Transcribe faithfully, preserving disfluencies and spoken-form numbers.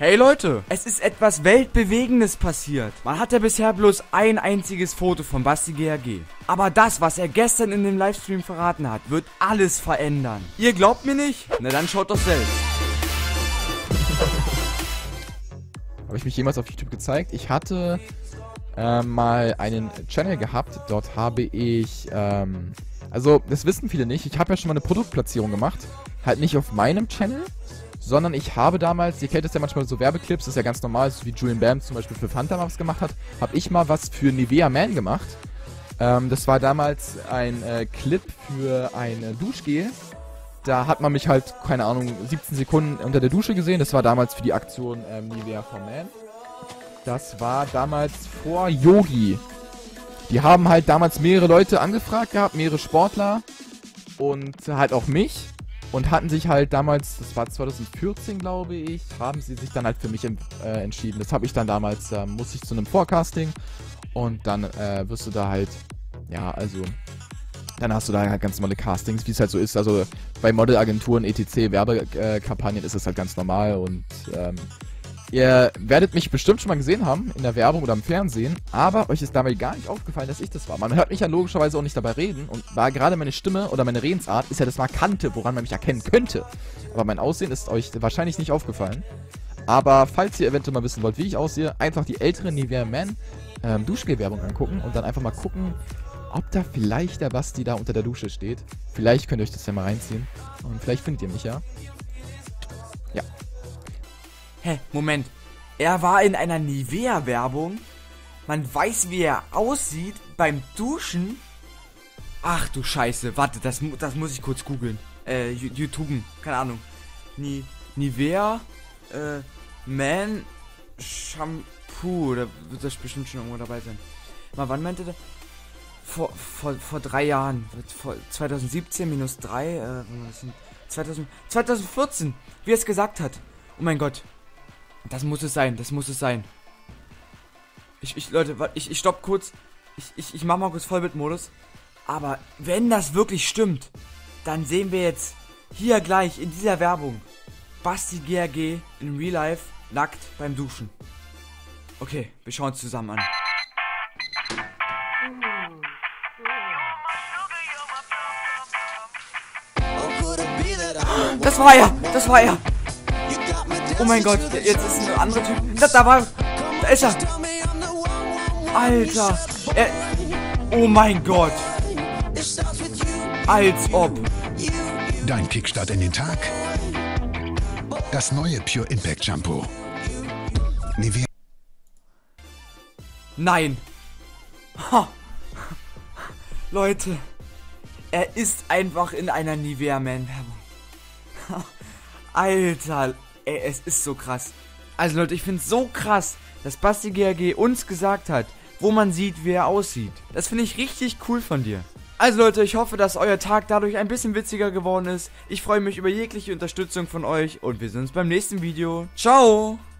Hey Leute, es ist etwas Weltbewegendes passiert. Man hatte bisher bloß ein einziges Foto von Basti G R G. Aber das, was er gestern in dem Livestream verraten hat, wird alles verändern. Ihr glaubt mir nicht? Na dann schaut doch selbst. Habe ich mich jemals auf YouTube gezeigt? Ich hatte äh, mal einen Channel gehabt. Dort habe ich, ähm, also das wissen viele nicht, ich habe ja schon mal eine Produktplatzierung gemacht. Halt nicht auf meinem Channel, sondern ich habe damals, ihr kennt das ja manchmal so Werbeclips, das ist ja ganz normal, so wie Julian Bam zum Beispiel für Fanta was gemacht hat, habe ich mal was für Nivea Man gemacht. Ähm, das war damals ein äh, Clip für ein äh, Duschgel. Da hat man mich halt, keine Ahnung, siebzehn Sekunden unter der Dusche gesehen. Das war damals für die Aktion ähm, Nivea for Man. Das war damals vor Yogi. Die haben halt damals mehrere Leute angefragt gehabt, mehrere Sportler und halt auch mich. Und hatten sich halt damals, das war zwanzig vierzehn glaube ich, haben sie sich dann halt für mich äh, entschieden. Das habe ich dann damals, äh, musste ich zu einem Forecasting und dann äh, wirst du da halt, ja, also, dann hast du da halt ganz normale Castings, wie es halt so ist. Also bei Modelagenturen, et cetera, Werbekampagnen ist es halt ganz normal und ähm, ihr werdet mich bestimmt schon mal gesehen haben, in der Werbung oder im Fernsehen, aber euch ist dabei gar nicht aufgefallen, dass ich das war. Man hört mich ja logischerweise auch nicht dabei reden und war gerade meine Stimme oder meine Redensart ist ja das Markante, woran man mich erkennen könnte. Aber mein Aussehen ist euch wahrscheinlich nicht aufgefallen. Aber falls ihr eventuell mal wissen wollt, wie ich aussehe, einfach die ältere Nivea Man ähm, Duschgel-Werbung angucken und dann einfach mal gucken, ob da vielleicht der Basti da unter der Dusche steht. Vielleicht könnt ihr euch das ja mal reinziehen und vielleicht findet ihr mich ja. Ja. Hä, Moment. Er war in einer Nivea-Werbung. Man weiß, wie er aussieht beim Duschen. Ach du Scheiße. Warte, das, das muss ich kurz googeln. Äh, YouTuben. Keine Ahnung. Ni Nivea äh, Man Shampoo. Da wird das bestimmt schon irgendwo dabei sein. Mal, wann meinte der? Vor, vor, vor drei Jahren. Vor zwanzig siebzehn minus drei. Äh, zweitausend, zwanzig vierzehn. Wie er es gesagt hat. Oh mein Gott. Das muss es sein, das muss es sein. Ich, ich, Leute, ich, ich stopp kurz. Ich, ich, ich mach mal kurz Vollbildmodus. Aber wenn das wirklich stimmt, dann sehen wir jetzt hier gleich in dieser Werbung Basti G R G in Real Life nackt beim Duschen. Okay, wir schauen uns zusammen an. Das war er, das war er. Oh mein Gott, jetzt ist ein anderer Typ. Da, da war... Da ist er. Alter. Er... Oh mein Gott. Als ob. Dein Kickstart in den Tag. Das neue Pure Impact Shampoo. Nivea. Nein. Ha. Leute. Er ist einfach in einer Nivea Man Werbung. Alter. Ey, es ist so krass. Also Leute, ich finde es so krass, dass Basti G R G uns gesagt hat, wo man sieht, wie er aussieht. Das finde ich richtig cool von dir. Also Leute, ich hoffe, dass euer Tag dadurch ein bisschen witziger geworden ist. Ich freue mich über jegliche Unterstützung von euch und wir sehen uns beim nächsten Video. Ciao!